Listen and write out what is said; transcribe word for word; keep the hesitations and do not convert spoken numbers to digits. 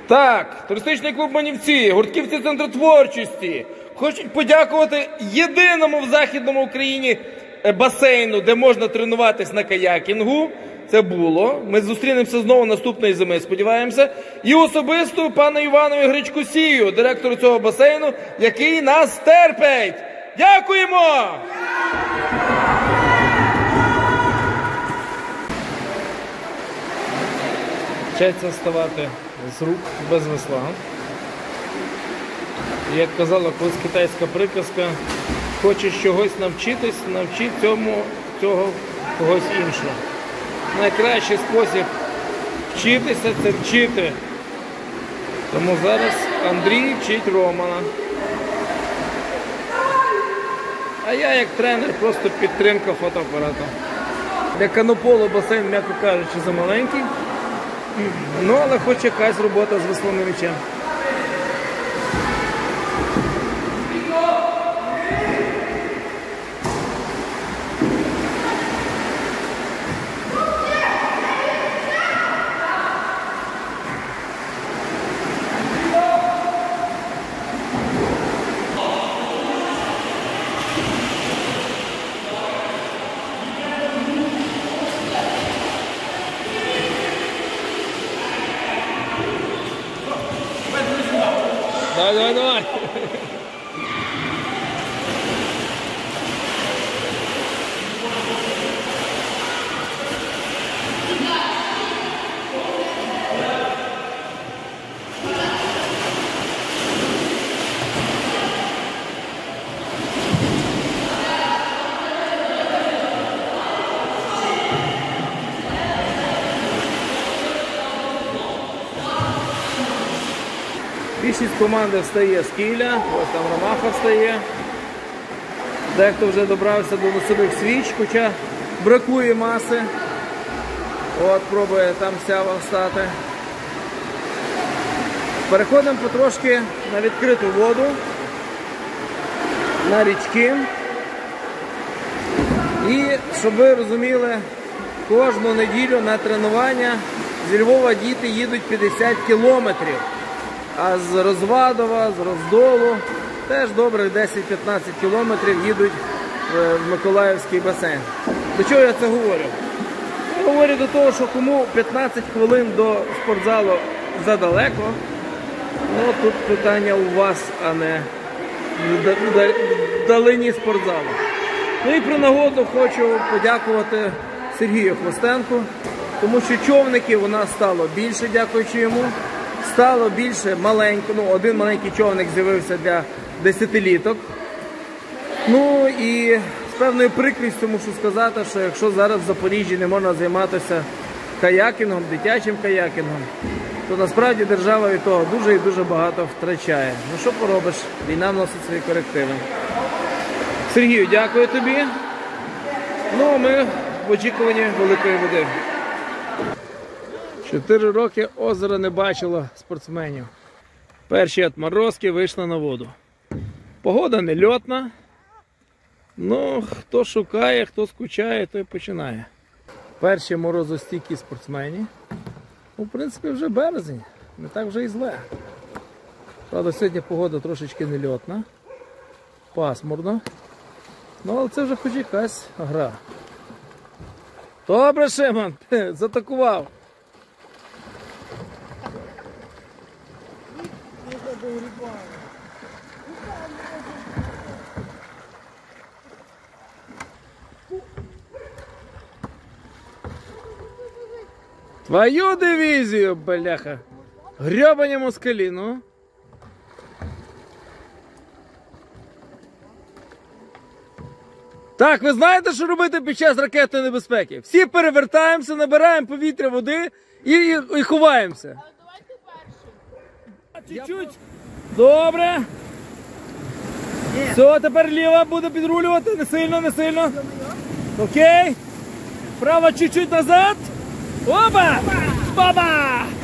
Так, туристичний клуб Манівці, гуртківці Центру творчості хочуть подякувати єдиному в Західному Україні басейну, де можна тренуватись на каякінгу. Це було. Ми зустрінемося знову наступної зими, сподіваємося. І особисто пану Іванові Гречкосію, директору цього басейну, який нас терпить. Дякуємо! Вчаться ставати з рук без весла. Як казала колись китайська приказка, хочеш чогось навчитись, навчи цьому, цього когось іншого. Найкращий спосіб вчитися – це вчити. Тому зараз Андрій вчить Романа. А я як тренер просто підтримка фотоапарата. Для канополу басейн, м'яко кажучи, замаленький. Ну, але хоч якась робота з веслом і м'ячем. Давай, давай, давай. Більшість команди встає з кіля, ось там Ромаха встає. Дехто вже добрався до носових свіч, хоча бракує маси. От, пробує там Сява встати. Переходимо потрошки на відкриту воду, на річки. І, щоб ви розуміли, кожну неділю на тренування зі Львова діти їдуть п'ятдесят кілометрів. А з Розвадова, з Роздолу теж добрих десять-п'ятнадцять кілометрів їдуть в Миколаївський басейн. До чого я це говорю? Я говорю до того, що кому п'ятнадцять хвилин до спортзалу задалеко, ну тут питання у вас, а не в далині спортзалу. Ну і про нагоду хочу подякувати Сергію Хвостенку, тому що човників у нас стало більше, дякуючи йому. Стало більше маленько, ну один маленький човник з'явився для десятиліток. Ну і з певною прикрістю мушу сказати, що якщо зараз в Запоріжжі не можна займатися каякінгом, дитячим каякінгом, то насправді держава від того дуже і дуже багато втрачає. Ну що поробиш, війна вносить свої корективи. Сергію, дякую тобі. Ну а ми в очікуванні великої води. Чотири роки озеро не бачило спортсменів. Перші отморозки вийшли на воду. Погода не льотна. Ну, хто шукає, хто скучає, той починає. Перші морозостійкі спортсмени. Ну, в принципі, вже березень. Не так вже і зле. Правда, сьогодні погода трошечки не льотна. Пасмурно. Ну, але це вже хоч якась гра. Добре, Шимон, затакував. Твою дивізію, бляха. Грьобані москалі, ну. Так, ви знаєте, що робити під час ракетної небезпеки? Всі перевертаємося, набираємо повітря, води і, і, і ховаємося. Чуть-чуть. Добре. Все, тепер ліва буде підрулювати. Не сильно, не сильно. Окей. Права чуть-чуть назад. Опа! Баба!